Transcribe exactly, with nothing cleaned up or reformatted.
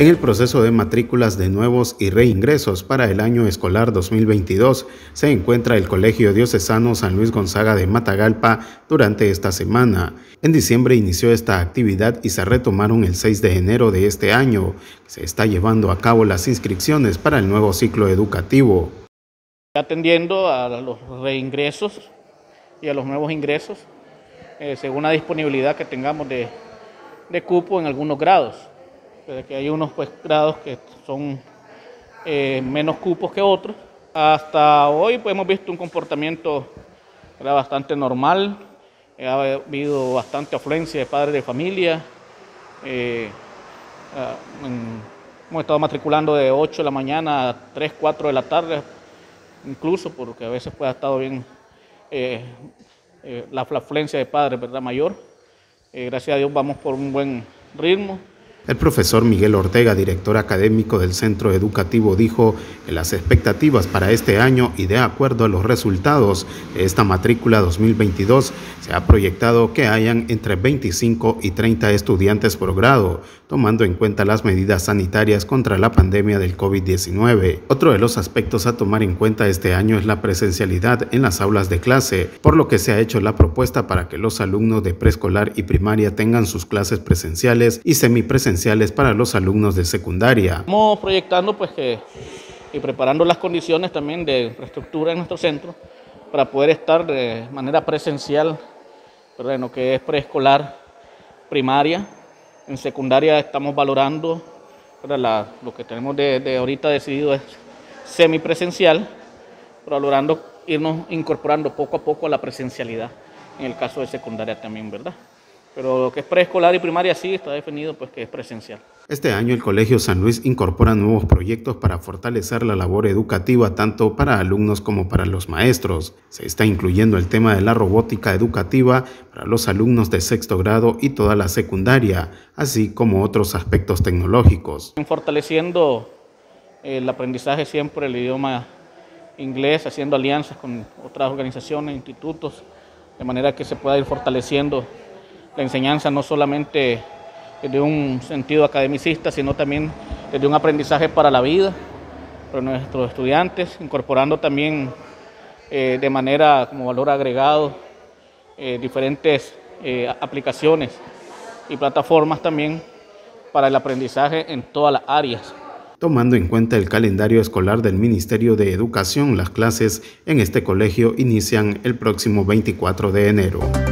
En el proceso de matrículas de nuevos y reingresos para el año escolar dos mil veintidós se encuentra el Colegio Diocesano San Luis Gonzaga de Matagalpa durante esta semana. En diciembre inició esta actividad y se retomaron el seis de enero de este año. Se está llevando a cabo las inscripciones para el nuevo ciclo educativo. Atendiendo a los reingresos y a los nuevos ingresos, eh, según la disponibilidad que tengamos de, de cupo en algunos grados. Que hay unos pues, grados que son eh, menos cupos que otros. Hasta hoy pues, hemos visto un comportamiento era bastante normal, eh, ha habido bastante afluencia de padres de familia. Eh, eh, en, hemos estado matriculando de ocho de la mañana a tres, cuatro de la tarde, incluso porque a veces pues, ha estado bien eh, eh, la afluencia de padres, ¿verdad? Mayor. Eh, gracias a Dios vamos por un buen ritmo. El profesor Miguel Ortega, director académico del centro educativo, dijo que las expectativas para este año y de acuerdo a los resultados de esta matrícula dos mil veintidós, se ha proyectado que hayan entre veinticinco y treinta estudiantes por grado, tomando en cuenta las medidas sanitarias contra la pandemia del COVID diecinueve. Otro de los aspectos a tomar en cuenta este año es la presencialidad en las aulas de clase, por lo que se ha hecho la propuesta para que los alumnos de preescolar y primaria tengan sus clases presenciales y semipresenciales para los alumnos de secundaria. Estamos proyectando pues, que, y preparando las condiciones también de infraestructura en nuestro centro para poder estar de manera presencial, ¿verdad? En lo que es preescolar, primaria. En secundaria estamos valorando, la, lo que tenemos de, de ahorita decidido es semipresencial, pero valorando irnos incorporando poco a poco a la presencialidad, en el caso de secundaria también, ¿verdad? Pero lo que es preescolar y primaria sí está definido pues que es presencial. Este año el Colegio San Luis incorpora nuevos proyectos para fortalecer la labor educativa tanto para alumnos como para los maestros. Se está incluyendo el tema de la robótica educativa para los alumnos de sexto grado y toda la secundaria, así como otros aspectos tecnológicos. Fortaleciendo el aprendizaje siempre el idioma inglés, haciendo alianzas con otras organizaciones, institutos, de manera que se pueda ir fortaleciendo la enseñanza no solamente desde un sentido academicista, sino también desde un aprendizaje para la vida, para nuestros estudiantes, incorporando también eh, de manera como valor agregado eh, diferentes eh, aplicaciones y plataformas también para el aprendizaje en todas las áreas. Tomando en cuenta el calendario escolar del Ministerio de Educación, las clases en este colegio inician el próximo veinticuatro de enero.